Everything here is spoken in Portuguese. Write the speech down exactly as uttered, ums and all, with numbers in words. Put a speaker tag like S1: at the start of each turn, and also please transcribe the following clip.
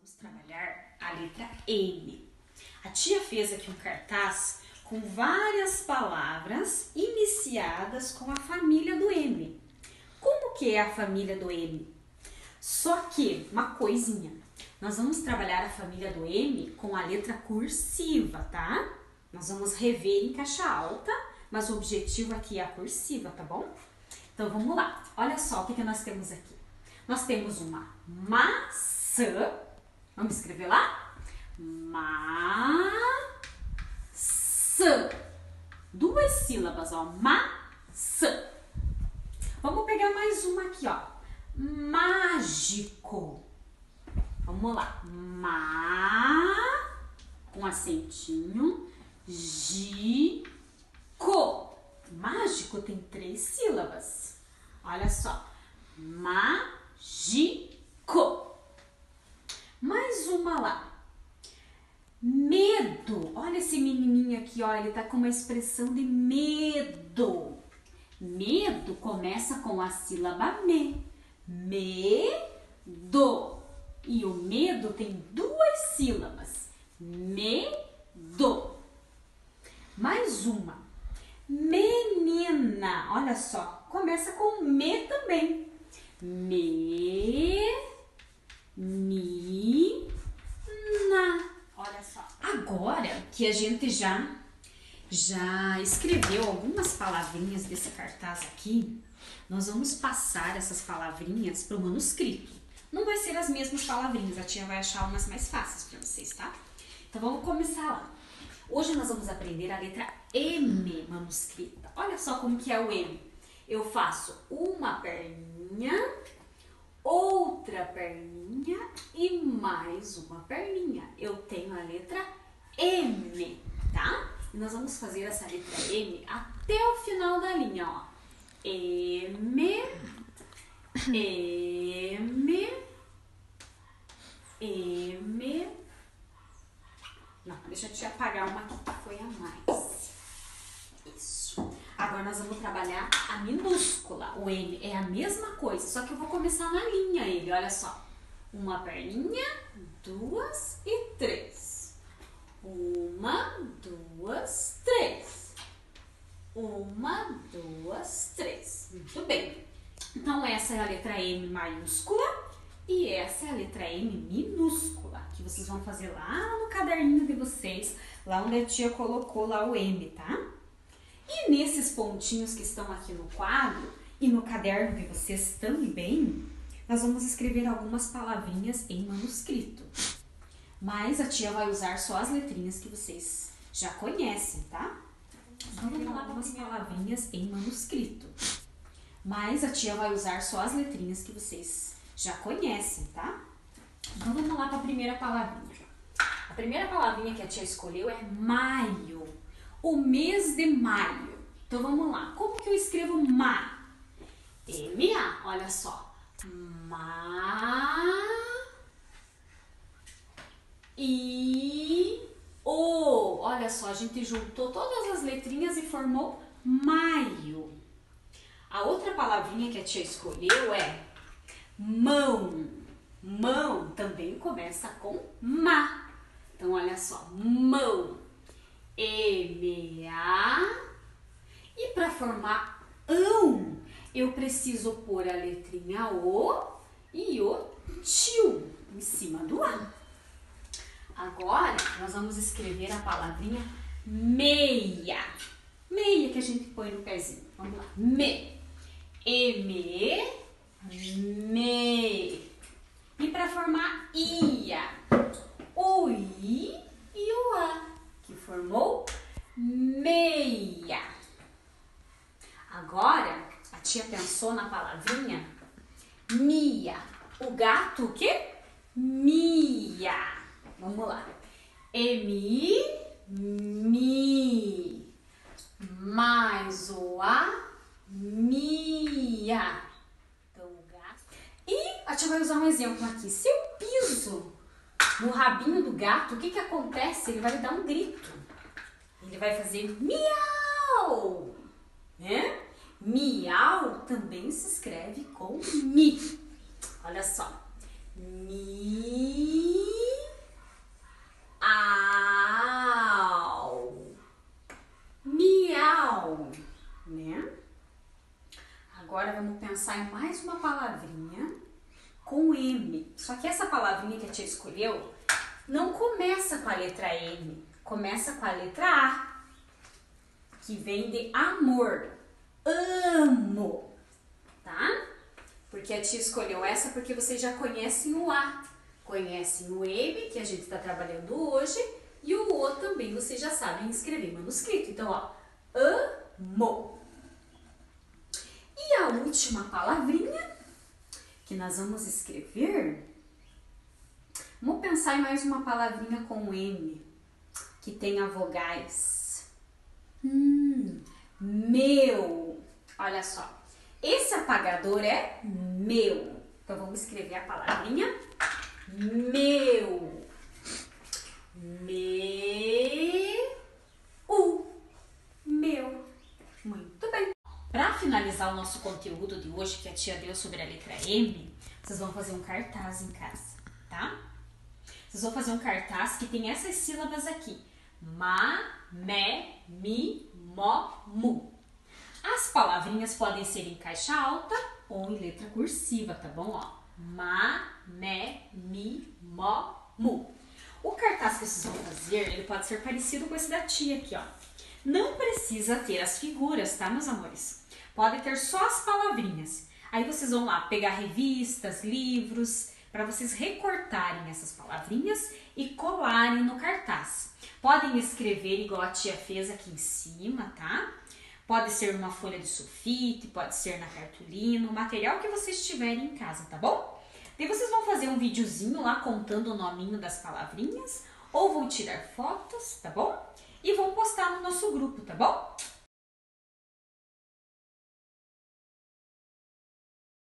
S1: vamos trabalhar a letra M. A tia fez aqui um cartaz com várias palavras iniciadas com a família do M. Como que é a família do M? Só que, uma coisinha, nós vamos trabalhar a família do M com a letra cursiva, tá? Nós vamos rever em caixa alta, mas o objetivo aqui é a cursiva, tá bom? Então vamos lá, olha só o que, que nós temos aqui. Nós temos uma maçã, vamos escrever lá? Maçã. Duas sílabas, ó, maçã. Vamos pegar mais uma aqui, ó. Mágico. Vamos lá. Ma com acentinho. Gico. Mágico tem três sílabas. Olha só. Mágico. Mais uma lá. Medo. Olha esse menininho aqui, ó. Ele tá com uma expressão de medo. Medo começa com a sílaba me. Medo. E o medo tem duas sílabas. Medo. Mais uma. Menina. Olha só. Começa com me também. Me. Ni. Na. Olha só. Agora que a gente já, já escreveu algumas palavrinhas desse cartaz aqui, nós vamos passar essas palavrinhas para o manuscrito. Não vai ser as mesmas palavrinhas, a tia vai achar umas mais fáceis para vocês, tá? Então vamos começar lá. Hoje nós vamos aprender a letra M manuscrita. Olha só como que é o M. Eu faço uma perninha, outra perninha e mais uma perninha. Eu tenho a letra M, tá? E nós vamos fazer essa letra M até o final da linha, ó. M, M, M. Não, deixa eu te apagar uma aqui que foi a mais. Isso. Agora nós vamos trabalhar a minúscula. O M é a mesma coisa, só que eu vou começar na linha ele, olha só. Uma perninha, duas e três. Uma, duas, três. Uma, duas, três. Muito bem. Então essa é a letra M maiúscula e essa é a letra M minúscula, que vocês vão fazer lá no caderninho de vocês, lá onde a tia colocou lá o M, tá? E nesses pontinhos que estão aqui no quadro e no caderno de vocês também, nós vamos escrever algumas palavrinhas em manuscrito. Mas a tia vai usar só as letrinhas que vocês já conhecem, tá? Então vamos lá algumas palavrinhas em manuscrito. Mas a tia vai usar só as letrinhas que vocês já conhecem, tá? Então vamos lá para a primeira palavrinha. A primeira palavrinha que a tia escolheu é maio. O mês de maio. Então vamos lá. Como que eu escrevo ma? M A. Olha só. Ma. I. O. Olha só, a gente juntou todas as letrinhas e formou maio. A outra palavrinha que a tia escolheu é mão. Mão também começa com ma. Então olha só, mão. M A. E para formar ão, eu preciso pôr a letrinha O e o tio em cima do A. Agora, nós vamos escrever a palavrinha meia. Meia que a gente põe no pezinho. Vamos lá. Me. M. Me. E para formar ia, o I e o A, que formou meia. Agora, a tia pensou na palavrinha mia. O gato o quê? Mia. Vamos lá. M, mi. Mais o A, mia. Então, o gato. E a tia vai usar um exemplo aqui. Se eu piso no rabinho do gato, o que que acontece? Ele vai dar um grito. Ele vai fazer miau. Né? Miau também se escreve com mi. Olha só. Mi. palavrinha com M. Só que essa palavrinha que a tia escolheu não começa com a letra M, começa com a letra A, que vem de amor. Amo, tá? Porque a tia escolheu essa porque vocês já conhecem o A, conhecem o M, que a gente está trabalhando hoje, e o O também vocês já sabem escrever manuscrito. Então, ó, amo. E a última palavrinha que nós vamos escrever, vamos pensar em mais uma palavrinha com M, que tenha vogais. Hum, meu. Olha só, esse apagador é meu. Então, vamos escrever a palavrinha meu. Meu. Meu. Muito bem. Para finalizar o nosso conteúdo de hoje, que a tia deu sobre a letra M, vocês vão fazer um cartaz em casa, tá? Vocês vão fazer um cartaz que tem essas sílabas aqui. Ma, me, mi, mo, mu. As palavrinhas podem ser em caixa alta ou em letra cursiva, tá bom? Ó, ma, me, mi, mo, mu. O cartaz que vocês vão fazer, ele pode ser parecido com esse da tia aqui, ó. Não precisa ter as figuras, tá, meus amores? Pode ter só as palavrinhas. Aí vocês vão lá pegar revistas, livros, para vocês recortarem essas palavrinhas e colarem no cartaz. Podem escrever igual a tia fez aqui em cima, tá? Pode ser numa folha de sulfite, pode ser na cartolina, o material que vocês tiverem em casa, tá bom? Daí vocês vão fazer um videozinho lá contando o nominho das palavrinhas, ou vão tirar fotos, tá bom? E vão postar no nosso grupo, tá bom?